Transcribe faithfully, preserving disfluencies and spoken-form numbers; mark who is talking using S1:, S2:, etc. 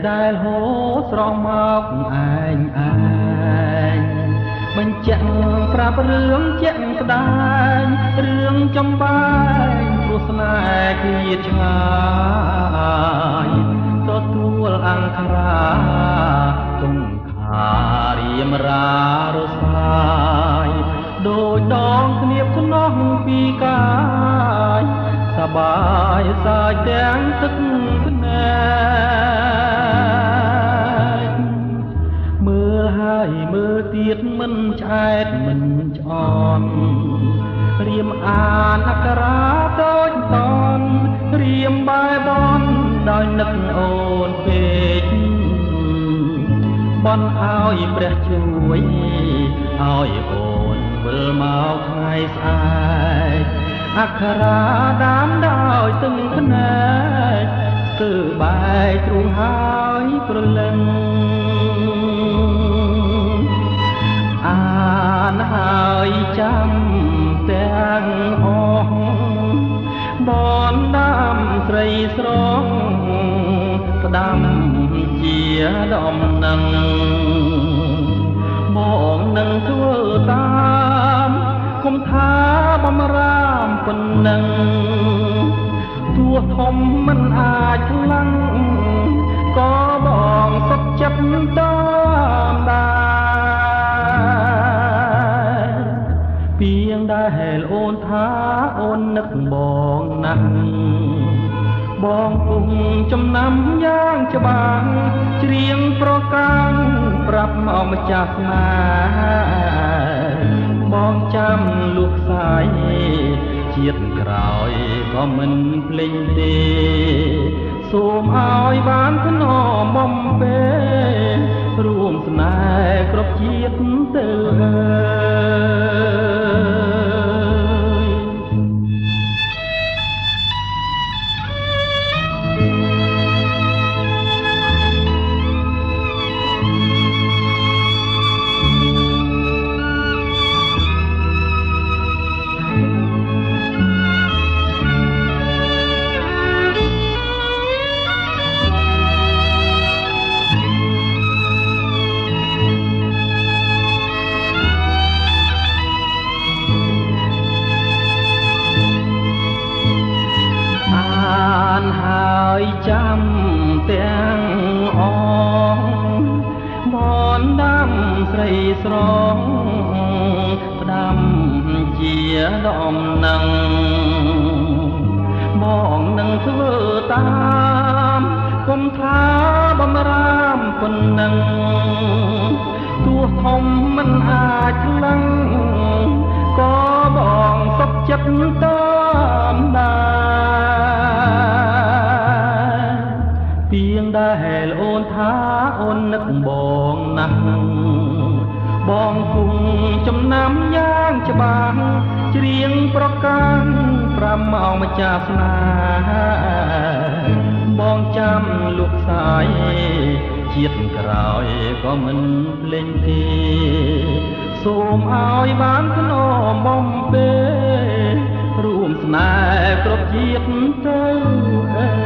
S1: ដែលហូរស្រង់មកអែងអែងបញ្ជាក់ប្រាប់រឿងជាក់ស្ដែងរឿងចំបែងព្រោះស្នេហ៍គ្នាឆ្ងាយទទួលអង្គរាទុំខារៀមរារសាយដោយដងគ្នាភ្នោះពីកាយសបាយសាយទាំងទឹកភ្នែកមើលហើយមើលទៀតមិនឆ្អែតមិនឆ្អន់រៀមអានអក្សរាដូចតនរៀមបែបនដោយនឹកអូនពេកបនឲ្យព្រះជួយឲ្យអូនវិលមកថ្ងៃស្អែកអក្សរាដាមដោយទឹងភ្នែកគឺបែកទ្រូងហើយប្រលឹងអានហើយចាំទាំងអស់បនដាំស្រីស្រងផ្ដាំជាដំណឹងបងនឹងធ្វើតាមគុំថាបំរាមប៉ុណ្ណឹងទោះធំមិនអាចខ្លាំងក៏បងសុខចិត្តតាមដែរពីងដែលអូនថាអូននឹកបងណាស់បងពុំចំណាំយ៉ាងច្បាស់ច្រៀងប្រកាំងប្រាប់មកម្ចាស់ស្នេហ៍បងចាំលុះខ្សាយជាតិក្រោយក៏មិនភ្លេចទេសូមឲ្យបានធ្នមបំពេរួមស្នេហ៍គ្រប់ជាតិទៅអើចាំទាំងអងបនដាំស្រីស្រងផ្ដាំជាដំណឹងបងនឹងធ្វើតាមគុំថាបំរាមប៉ុណ្ណឹងទោះធំមិនអាចខ្លាំងក៏បងសុខចិត្តតាមដែរពីងដែលអូនថាអូននឹកបងណាស់បងគុំចំណាំយ៉ាងច្បាស់ច្រៀងប្រកាំងប្រាប់មកម្ចាស់ស្នេហ៍បងចាំលុះខ្សាយជាតិក្រោយក៏មិនភ្លេចទេសូមឲ្យបានធ្នមបំពេរួមស្នេហ៍គ្រប់ជាតិទៅ